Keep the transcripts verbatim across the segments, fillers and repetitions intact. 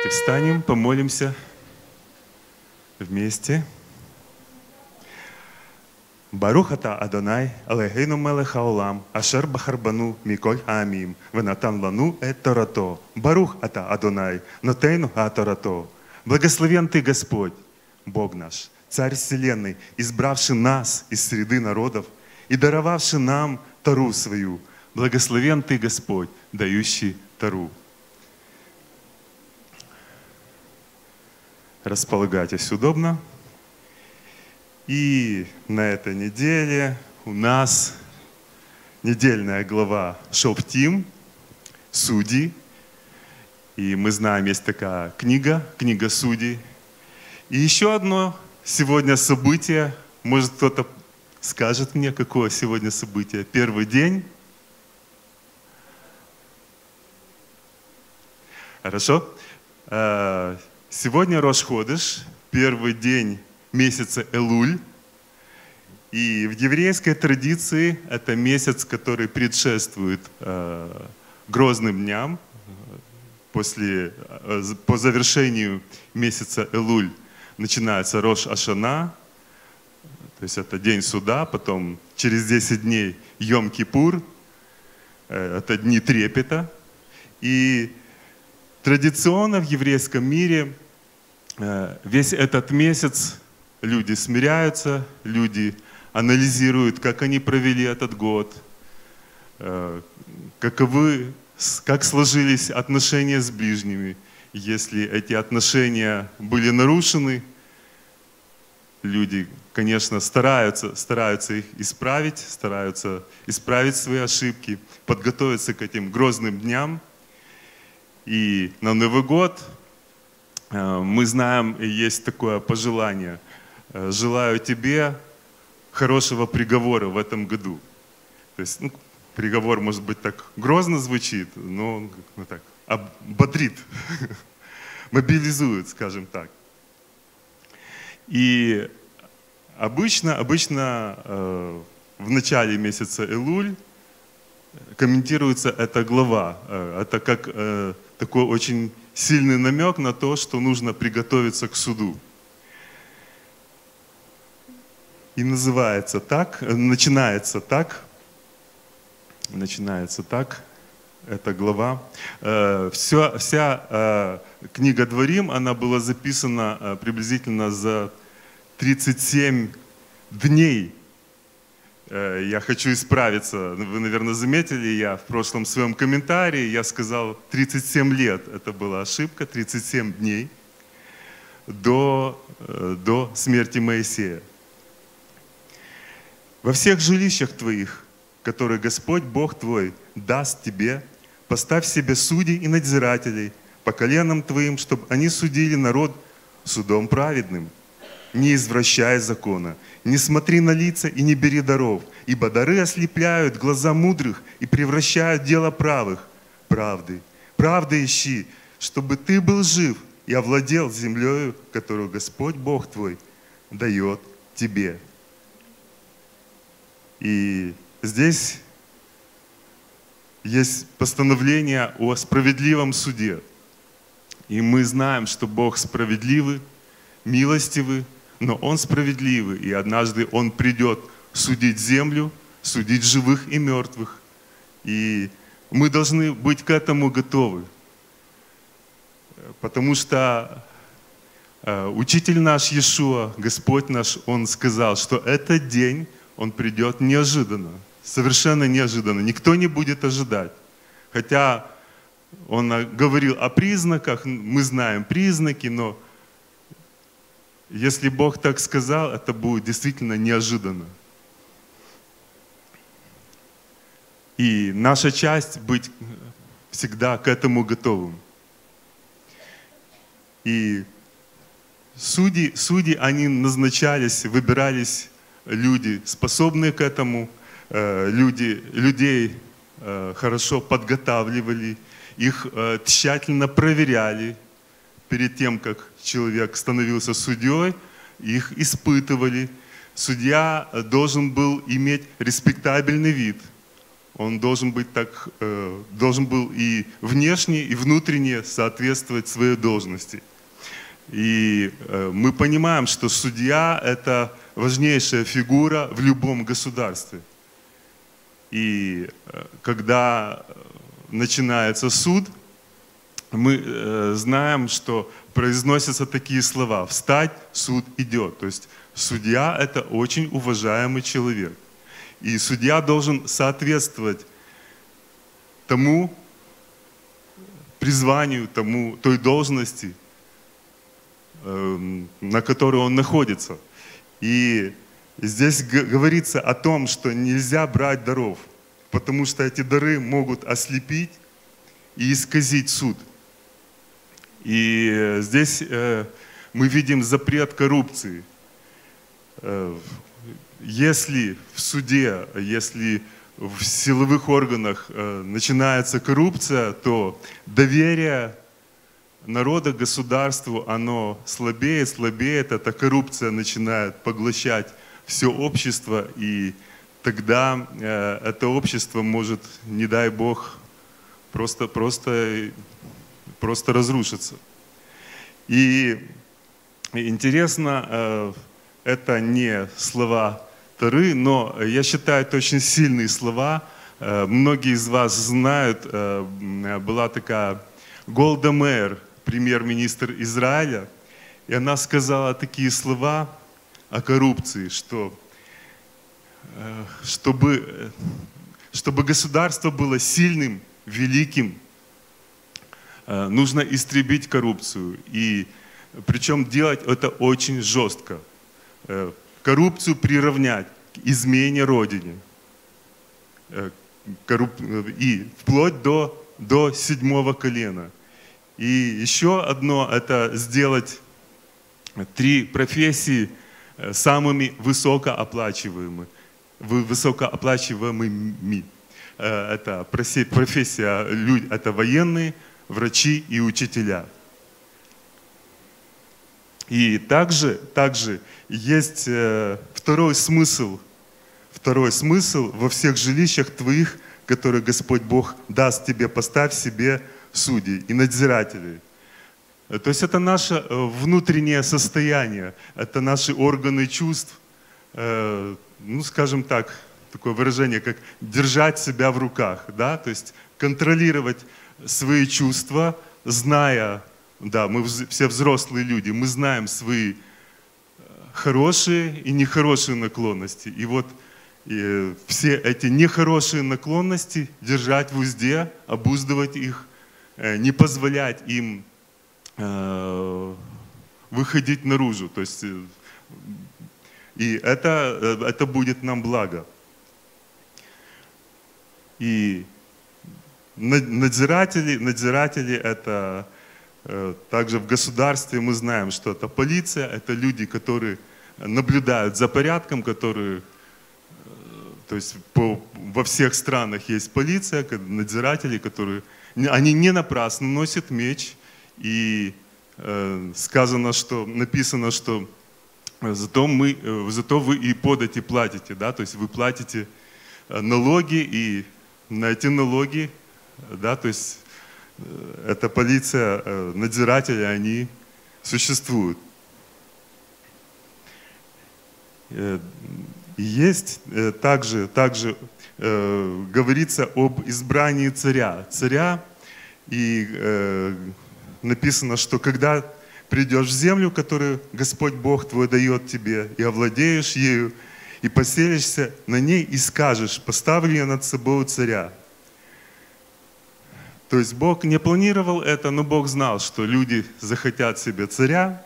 Давайте встанем, помолимся вместе. Барух ата Адонай, Элохейну мелех хаолам, ашер бахарбану миколь хаамим, венатан лану эт Торато. Барух ата Адонай, нотейну ха Торато. Благословен Ты, Господь, Бог наш, Царь Вселенной, избравший нас из среды народов и даровавший нам Тору свою. Благословен Ты, Господь, дающий Тору. Располагайтесь удобно. И на этой неделе у нас недельная глава Шофтим, Судьи. И мы знаем, есть такая книга, книга Судей. И еще одно сегодня событие. Может, кто-то скажет мне, какое сегодня событие? Первый день. Хорошо. Сегодня Рош Ходеш, первый день месяца Элуль. И в еврейской традиции это месяц, который предшествует э, грозным дням. После, э, по завершению месяца Элуль начинается Рош Ашана, то есть это день суда, потом через десять дней Йом-Кипур, э, это дни трепета. И традиционно в еврейском мире э, весь этот месяц люди смиряются, люди анализируют, как они провели этот год, каковы, как сложились отношения с ближними. Если эти отношения были нарушены, люди, конечно, стараются, стараются их исправить, стараются исправить свои ошибки, подготовиться к этим грозным дням. И на Новый год мы знаем, есть такое пожелание: желаю тебе хорошего приговора в этом году. То есть, ну, приговор, может быть, так грозно звучит, но он ну, так, бодрит, мобилизует, скажем так. И обычно, обычно э, в начале месяца Элуль комментируется эта глава. Это как э, такой очень сильный намек на то, что нужно приготовиться к суду. И называется так, начинается так, начинается так, эта глава. Все, вся книга Дворим, она была записана приблизительно за тридцать семь дней. Я хочу исправиться, вы, наверное, заметили, я в прошлом своем комментарии, я сказал тридцать семь лет, это была ошибка, тридцать семь дней до, до смерти Моисея. Во всех жилищах твоих, которые Господь Бог твой даст тебе, поставь себе судей и надзирателей по коленам твоим, чтобы они судили народ судом праведным. Не извращай закона, не смотри на лица и не бери даров, ибо дары ослепляют глаза мудрых и превращают дело правых правды. Правды ищи, чтобы ты был жив и овладел землею, которую Господь Бог твой дает тебе. И здесь есть постановление о справедливом суде. И мы знаем, что Бог справедливый, милостивый, но Он справедливый. И однажды Он придет судить землю, судить живых и мертвых. И мы должны быть к этому готовы. Потому что э, учитель наш Иешуа, Господь наш, Он сказал, что этот день Он придет неожиданно, совершенно неожиданно. Никто не будет ожидать. Хотя Он говорил о признаках, мы знаем признаки, но если Бог так сказал, это будет действительно неожиданно. И наша часть быть всегда к этому готовым. И судьи, судьи они назначались, выбирались люди, способные к этому, люди, людей хорошо подготавливали, их тщательно проверяли перед тем, как человек становился судьей, их испытывали. Судья должен был иметь респектабельный вид. он должен быть так, э, должен был и внешне, и внутренне соответствовать своей должности. И э, мы понимаем, что судья – это важнейшая фигура в любом государстве. И э, когда начинается суд, мы э, знаем, что произносятся такие слова: «Встать, суд идет». То есть судья – это очень уважаемый человек. И судья должен соответствовать тому призванию, тому, той должности, э, на которой он находится. И здесь говорится о том, что нельзя брать даров, потому что эти дары могут ослепить и исказить суд. И здесь э, мы видим запрет коррупции. Э, если в суде, если в силовых органах э, начинается коррупция, то доверие народа к государству, оно слабеет, слабеет, эта коррупция начинает поглощать все общество, и тогда э, это общество может, не дай Бог, просто, просто, просто разрушиться. И интересно, э, это не слова Торы, но я считаю, это очень сильные слова. Э, многие из вас знают, э, была такая Голда Меир, премьер-министр Израиля, и она сказала такие слова о коррупции, что чтобы, чтобы государство было сильным, великим, нужно истребить коррупцию. И причем делать это очень жестко. Коррупцию приравнять к измене Родине. И вплоть до, до седьмого колена. И еще одно – это сделать три профессии самыми высокооплачиваемыми. высокооплачиваемыми. Это профессия, это военные, врачи и учителя. И также, также есть второй смысл, второй смысл во всех жилищах твоих, которые Господь Бог даст тебе, поставь себе судей и надзирателей. То есть это наше внутреннее состояние, это наши органы чувств, ну, скажем так, такое выражение, как держать себя в руках, да, то есть контролировать свои чувства, зная, да, мы все взрослые люди, мы знаем свои хорошие и нехорошие наклонности. И вот и все эти нехорошие наклонности держать в узде, обуздывать их, не позволять им э, выходить наружу. То есть, и это, это будет нам благо. И надзиратели, надзиратели это э, также в государстве мы знаем, что это полиция, это люди, которые наблюдают за порядком, которые, э, то есть по, во всех странах есть полиция, надзиратели, которые, они не напрасно носят меч, и э, сказано, что, написано, что зато, мы, э, зато вы и подати платите, да, то есть вы платите налоги, и на эти налоги, да, то есть э, эта полиция, э, надзиратели, они существуют. Э, есть э, также, также э, говорится об избрании царя. Царя, и э, написано, что когда придешь в землю, которую Господь Бог твой дает тебе, и овладеешь ею, и поселишься на ней, и скажешь: поставлю я над собой царя. То есть Бог не планировал это, но Бог знал, что люди захотят себе царя.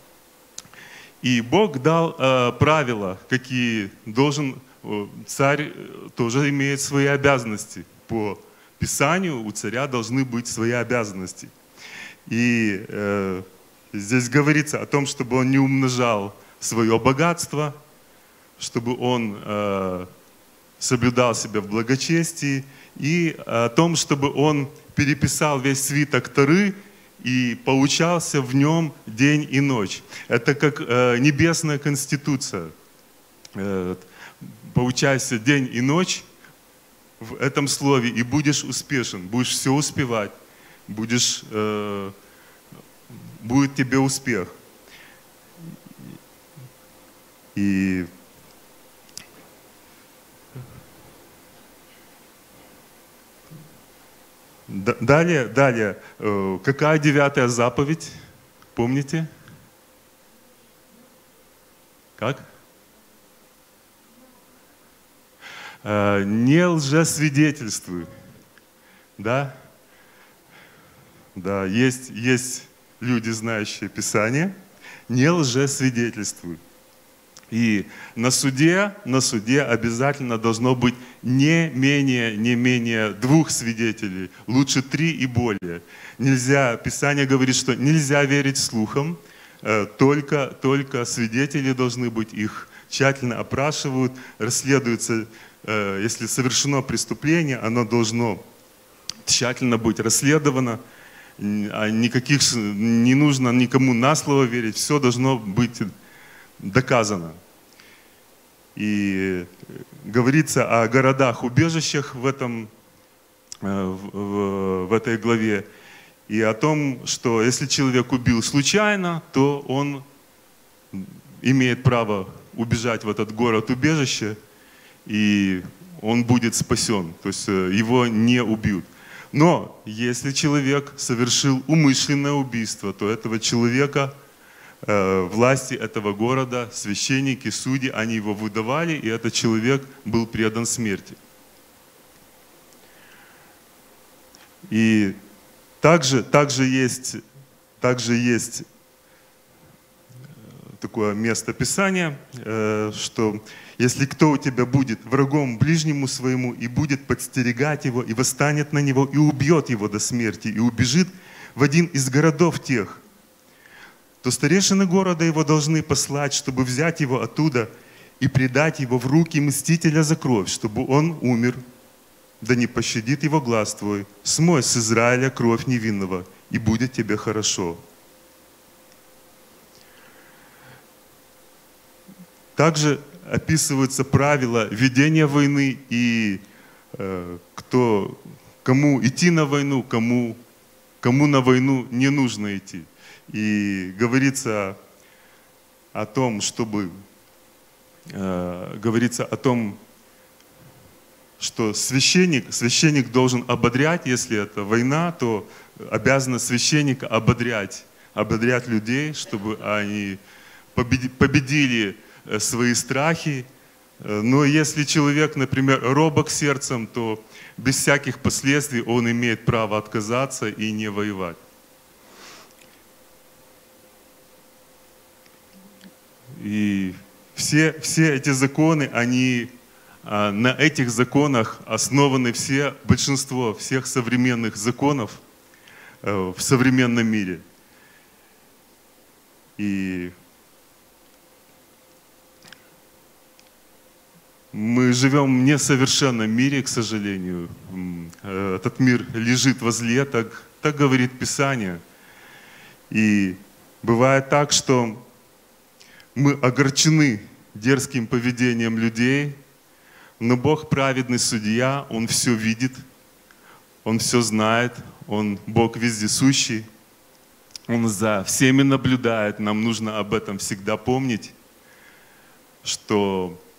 И Бог дал э, правила, какие должен э, царь, тоже имеет свои обязанности. По Писанию у царя должны быть свои обязанности. И э, здесь говорится о том, чтобы он не умножал свое богатство, чтобы он э, соблюдал себя в благочестии, и о том, чтобы он переписал весь свиток Торы и поучался в нем день и ночь. Это как э, небесная конституция. Э, поучайся день и ночь в этом слове и будешь успешен, будешь все успевать, будешь, э, будет тебе успех. И далее, далее, э, какая девятая заповедь? Помните? Как? Э, не лжесвидетельствуй. Да? Да, есть, есть люди, знающие Писание. Не лжесвидетельствуй. И на суде, на суде обязательно должно быть не менее, не менее двух свидетелей, лучше три и более. Нельзя, Писание говорит, что нельзя верить слухам, только, только свидетели должны быть, их тщательно опрашивают, расследуется, если совершено преступление, оно должно тщательно быть расследовано, а никаких, не нужно никому на слово верить, все должно быть доказано. И говорится о городах-убежищах в, этом, в, в этой главе. И о том, что если человек убил случайно, то он имеет право убежать в этот город-убежище, и он будет спасен. То есть его не убьют. Но если человек совершил умышленное убийство, то этого человека, власти этого города, священники, судьи, они его выдавали, и этот человек был предан смерти. И также, также, есть, также есть такое место Писания, что если кто у тебя будет врагом ближнему своему и будет подстерегать его, и восстанет на него, и убьет его до смерти, и убежит в один из городов тех, то старейшины города его должны послать, чтобы взять его оттуда и предать его в руки мстителя за кровь, чтобы он умер, да не пощадит его глаз твой. Смой с Израиля кровь невинного, и будет тебе хорошо. Также описываются правила ведения войны и э, кто, кому идти на войну, кому, кому на войну не нужно идти. И говорится о том, чтобы э, говорится о том, что священник, священник должен ободрять, если это война, то обязан священник ободрять, ободрять людей, чтобы они победили свои страхи. Но если человек, например, робок сердцем, то без всяких последствий он имеет право отказаться и не воевать. И все, все эти законы, они, на этих законах основаны все, большинство всех современных законов в современном мире. И мы живем в несовершенном мире, к сожалению. Этот мир лежит во зле, так, так говорит Писание. И бывает так, что мы огорчены дерзким поведением людей, но Бог праведный судья, Он все видит, Он все знает, Он Бог вездесущий, Он за всеми наблюдает. Нам нужно об этом всегда помнить, что,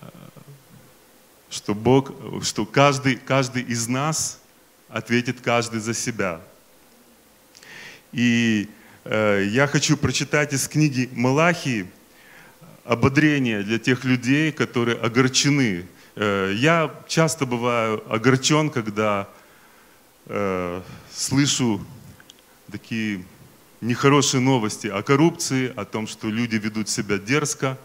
что Бог, что каждый, каждый из нас ответит каждый за себя. И э, я хочу прочитать из книги Малахии ободрение для тех людей, которые огорчены. Я часто бываю огорчен, когда э, слышу такие нехорошие новости о коррупции, о том, что люди ведут себя дерзко.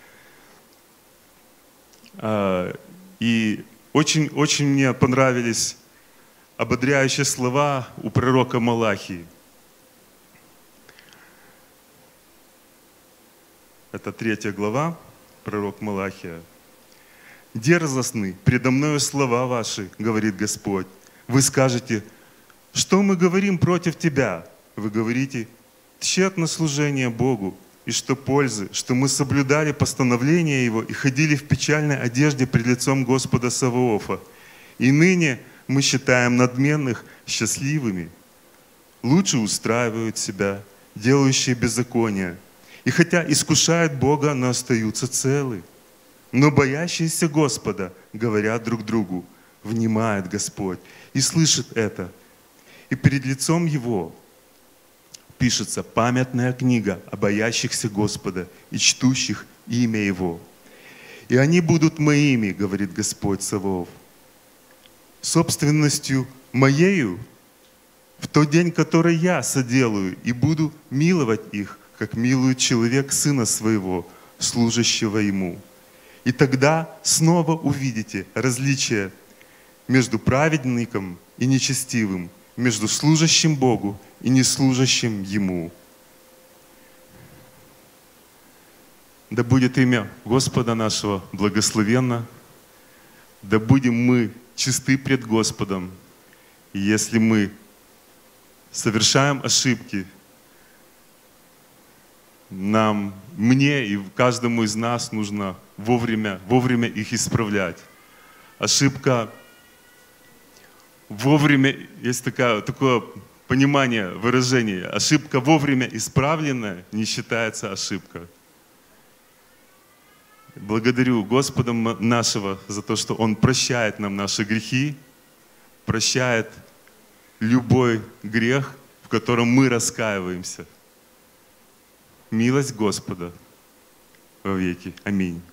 Э, и очень, очень мне понравились ободряющие слова у пророка Малахии. Это третья глава, пророк Малахия. «Дерзостны предо мною слова ваши, говорит Господь. Вы скажете, что мы говорим против тебя? Вы говорите, тщетно служение Богу, и что пользы, что мы соблюдали постановления Его и ходили в печальной одежде пред лицом Господа Саваофа. И ныне мы считаем надменных счастливыми. Лучше устраивают себя, делающие беззаконие. И хотя искушают Бога, но остаются целы. Но боящиеся Господа говорят друг другу: внимает Господь и слышит это. И перед лицом Его пишется памятная книга о боящихся Господа и чтущих имя Его. И они будут моими, говорит Господь Саваоф, собственностью моею в тот день, который я соделаю, и буду миловать их, как милует человек сына своего, служащего ему. И тогда снова увидите различие между праведником и нечестивым, между служащим Богу и неслужащим Ему. Да будет имя Господа нашего благословенно, да будем мы чисты пред Господом. И если мы совершаем ошибки, нам, мне и каждому из нас нужно вовремя, вовремя их исправлять. Ошибка вовремя, есть такое, такое понимание, выражение. Ошибка вовремя исправленная не считается ошибкой. Благодарю Господа нашего за то, что Он прощает нам наши грехи, прощает любой грех, в котором мы раскаиваемся. Милость Господа вовеки. Аминь.